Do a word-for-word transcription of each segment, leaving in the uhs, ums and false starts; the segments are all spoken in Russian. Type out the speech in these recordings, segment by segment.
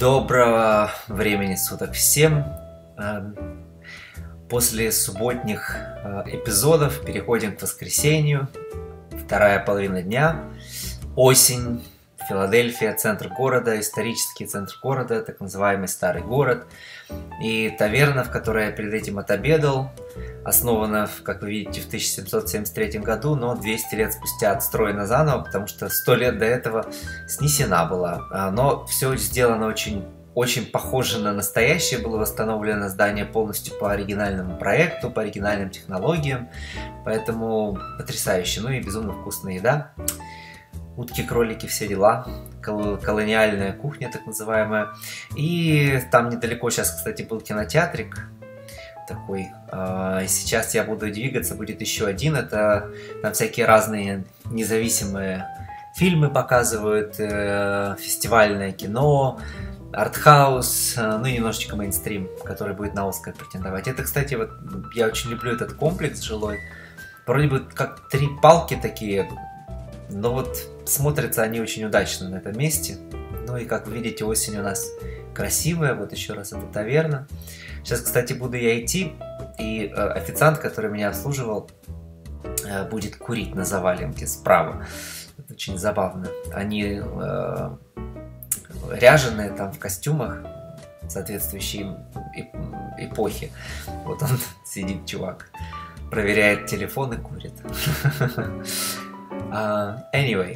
Доброго времени суток всем. После субботних эпизодов переходим к воскресенью. Вторая половина дня. Осень. Филадельфия, центр города, исторический центр города, так называемый Старый город. И таверна, в которой я перед этим отобедал, основана, как вы видите, в тысяча семьсот семьдесят третьем году, но двести лет спустя отстроена заново, потому что сто лет до этого снесена была. Но все сделано очень, очень похоже на настоящее, было восстановлено здание полностью по оригинальному проекту, по оригинальным технологиям, поэтому потрясающе, ну и безумно вкусная еда. Утки, кролики, все дела. Кол колониальная кухня, так называемая. И там недалеко сейчас, кстати, был кинотеатрик такой. И сейчас я буду двигаться, будет еще один. Это там всякие разные независимые фильмы показывают, фестивальное кино, артхаус, ну и немножечко мейнстрим, который будет на Оскар претендовать. Это, кстати, вот я очень люблю этот комплекс жилой. Вроде бы как три палки такие, но вот смотрятся они очень удачно на этом месте. Ну и как вы видите, осень у нас красивая. Вот еще раз, это таверна. Сейчас, кстати, буду я идти, и э, официант, который меня обслуживал, э, будет курить на заваленке справа. Это очень забавно. Они э, ряженые там в костюмах, соответствующей эпохи. Вот он сидит, чувак, проверяет телефон и курит. Uh, anyway,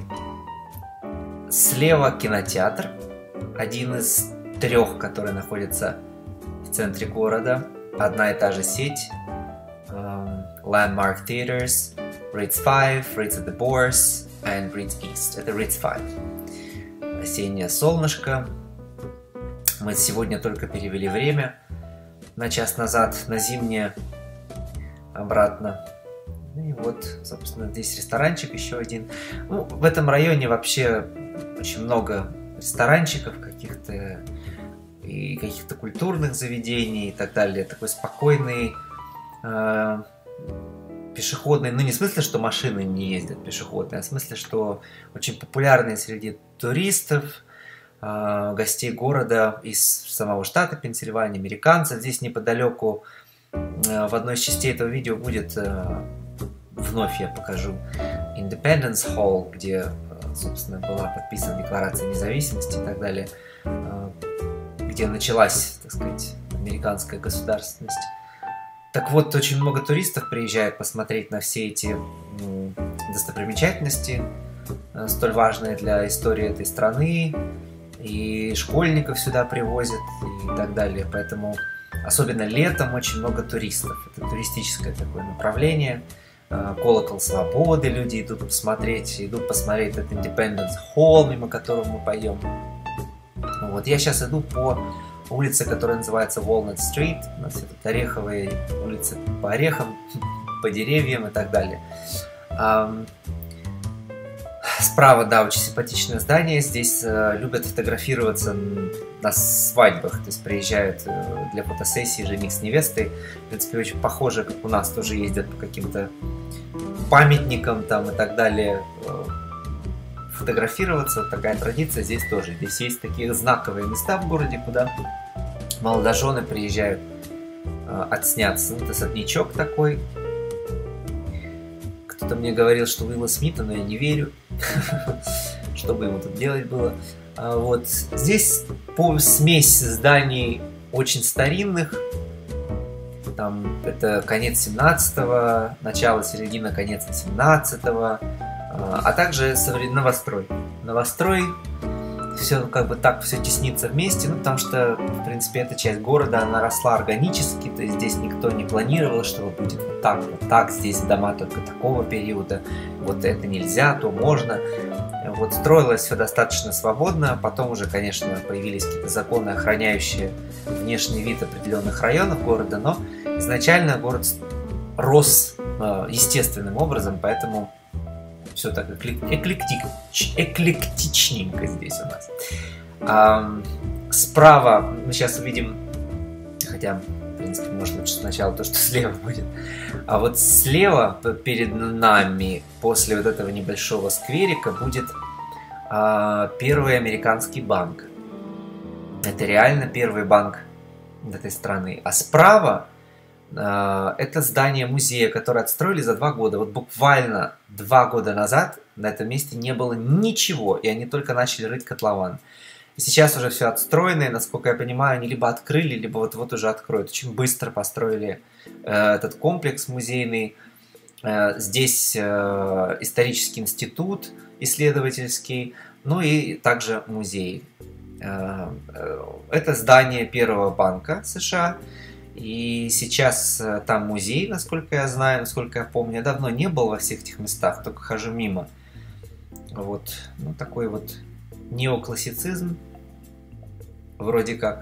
слева кинотеатр, один из трех, который находится в центре города, одна и та же сеть, um, Landmark Theaters, Ritz пять, Ritz at the Bourse and Ritz East. Это Ritz пять. Осеннее солнышко. Мы сегодня только перевели время на час назад, на зимнее обратно. И вот, собственно, здесь ресторанчик еще один. Ну, в этом районе вообще очень много ресторанчиков каких-то и каких-то культурных заведений и так далее. Такой спокойный, э, пешеходный, ну не в смысле, что машины не ездят пешеходные, а в смысле, что очень популярный среди туристов, э, гостей города из самого штата Пенсильвания, американцев. Здесь неподалеку э, в одной из частей этого видео будет... Э, Вновь я покажу Independence Hall, где, собственно, была подписана Декларация независимости и так далее, где началась, так сказать, американская государственность. Так вот, очень много туристов приезжают посмотреть на все эти достопримечательности, столь важные для истории этой страны, и школьников сюда привозят и так далее. Поэтому, особенно летом, очень много туристов. Это туристическое такое направление. Колокол Свободы люди идут посмотреть, идут посмотреть этот Independence Hall, мимо которого мы пойдем. Вот я сейчас иду по улице, которая называется Walnut Street. У нас тут ореховые улицы по орехам, по деревьям и так далее. Справа, да, очень симпатичное здание. Здесь любят фотографироваться на свадьбах, то есть приезжают для фотосессии жених с невестой. В принципе, очень похоже, как у нас тоже ездят по каким-то памятникам там и так далее фотографироваться. Вот такая традиция здесь тоже. Здесь есть такие знаковые места в городе, куда молодожены приезжают отсняться. Это особнячок такой. Кто-то мне говорил, что Уилла Смита, но я не верю. Что бы ему тут делать было. Вот. Здесь смесь зданий очень старинных. Там это конец семнадцатого, начало, середина, конец восемнадцатого. А также новострой. Новострой. Все как бы так все теснится вместе, ну потому что, в принципе, эта часть города, она росла органически, то есть здесь никто не планировал, что будет вот так, вот так, здесь дома только такого периода, вот это нельзя, то можно. Вот строилось все достаточно свободно, потом уже, конечно, появились какие-то законы, охраняющие внешний вид определенных районов города, но изначально город рос естественным образом, поэтому все так эклектик, эклектичненько здесь у нас. А, справа мы сейчас увидим, хотя, в принципе, может лучше сначала то, что слева будет. А вот слева перед нами, после вот этого небольшого скверика, будет а, первый американский банк. Это реально первый банк этой страны. А справа э, это здание музея, которое отстроили за два года. Вот буквально два года назад на этом месте не было ничего, и они только начали рыть котлован. И сейчас уже все отстроено, и, насколько я понимаю, они либо открыли, либо вот-вот уже откроют. Очень быстро построили э, этот комплекс музейный. Э, здесь э, исторический институт исследовательский, ну и также музей. Э, э, это здание первого банка США. И сейчас э, там музей, насколько я знаю, насколько я помню. Я давно не был во всех этих местах, только хожу мимо. Вот, ну такой вот неоклассицизм. Вроде как.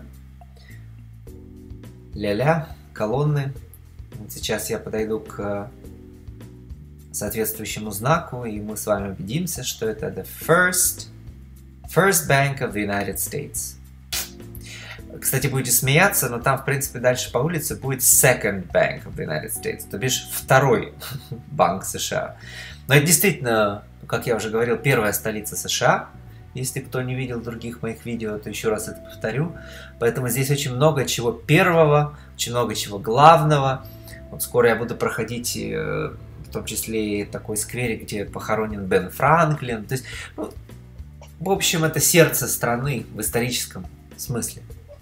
Ля-ля, колонны. Вот сейчас я подойду к соответствующему знаку, и мы с вами убедимся, что это the first, first Bank of the United States. Кстати, будете смеяться, но там, в принципе, дальше по улице будет Second Bank of the United States, то бишь второй банк США. Но это действительно, как я уже говорил, первая столица США. Если кто не видел других моих видео, то еще раз это повторю. Поэтому здесь очень много чего первого, очень много чего главного. Вот скоро я буду проходить, в том числе и такой скверик, где похоронен Бен Франклин. То есть, ну, в общем, это сердце страны в историческом смысле.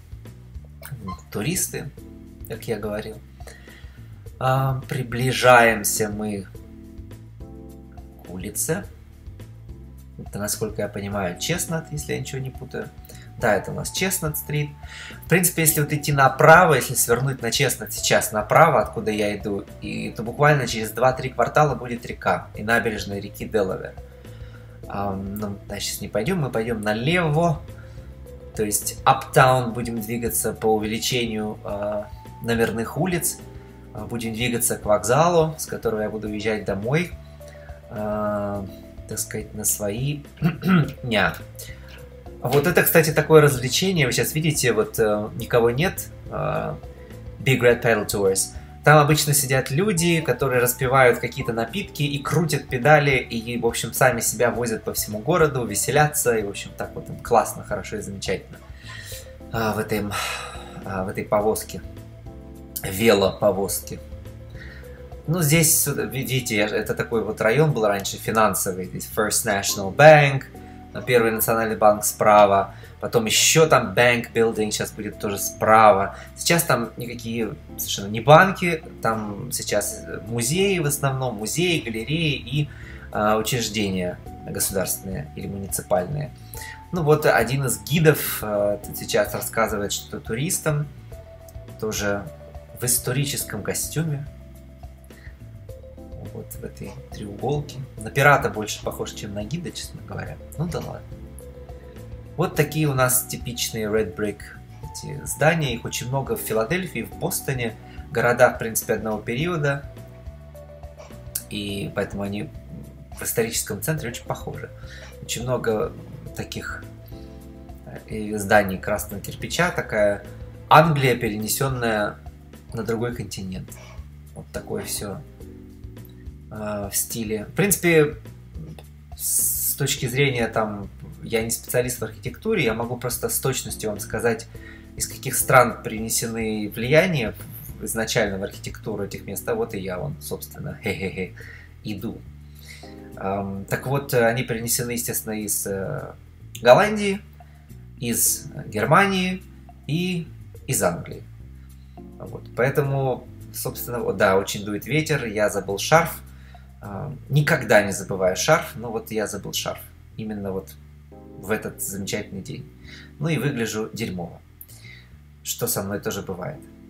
Туристы, как я говорил. А, приближаемся мы к улице. Это, насколько я понимаю, Честнат, если я ничего не путаю. Да, это у нас Честнат-стрит. В принципе, если вот идти направо, если свернуть на Честнат сейчас направо, откуда я иду, и, то буквально через два-три квартала будет река и набережная реки Делавер. А, ну, да, сейчас не пойдем, мы пойдем налево. То есть Uptown будем двигаться по увеличению э, номерных улиц. Будем двигаться к вокзалу, с которого я буду уезжать домой. Э, так сказать, на свои дня. Вот это, кстати, такое развлечение. Вы сейчас видите, вот э, никого нет. Э, Big Red Pedal Tours. Там обычно сидят люди, которые распивают какие-то напитки и крутят педали, и, в общем, сами себя возят по всему городу, веселятся, и, в общем, так вот им классно, хорошо и замечательно а, в, этой, а, в этой повозке, велоповозке. Ну, здесь, видите, это такой вот район был раньше финансовый, здесь First National Bank, первый национальный банк справа, потом еще там Bank Building сейчас будет тоже справа. Сейчас там никакие совершенно не банки, там сейчас музеи в основном, музеи, галереи и э, учреждения государственные или муниципальные. Ну вот один из гидов э, сейчас рассказывает что-то туристам, тоже в историческом костюме. Вот в этой треуголке. На пирата больше похож, чем на гида, честно говоря. Ну да ладно. Вот такие у нас типичные Red Brick эти здания. Их очень много в Филадельфии, в Бостоне. Города, в принципе, одного периода. И поэтому они в историческом центре очень похожи. Очень много таких зданий красного кирпича. Такая Англия, перенесенная на другой континент. Вот такое все в стиле. В принципе, с точки зрения там, я не специалист в архитектуре, я могу просто с точностью вам сказать, из каких стран принесены влияния изначально в архитектуру этих мест. А вот и я, вон, собственно, хе-хе-хе, иду. Um, так вот, они принесены, естественно, из uh, Голландии, из Германии и из Англии. Вот. Поэтому, собственно, вот, да, очень дует ветер, я забыл шарф. Никогда не забываю шарф, но вот я забыл шарф. Именно вот в этот замечательный день. Ну и выгляжу дерьмово. Что со мной тоже бывает.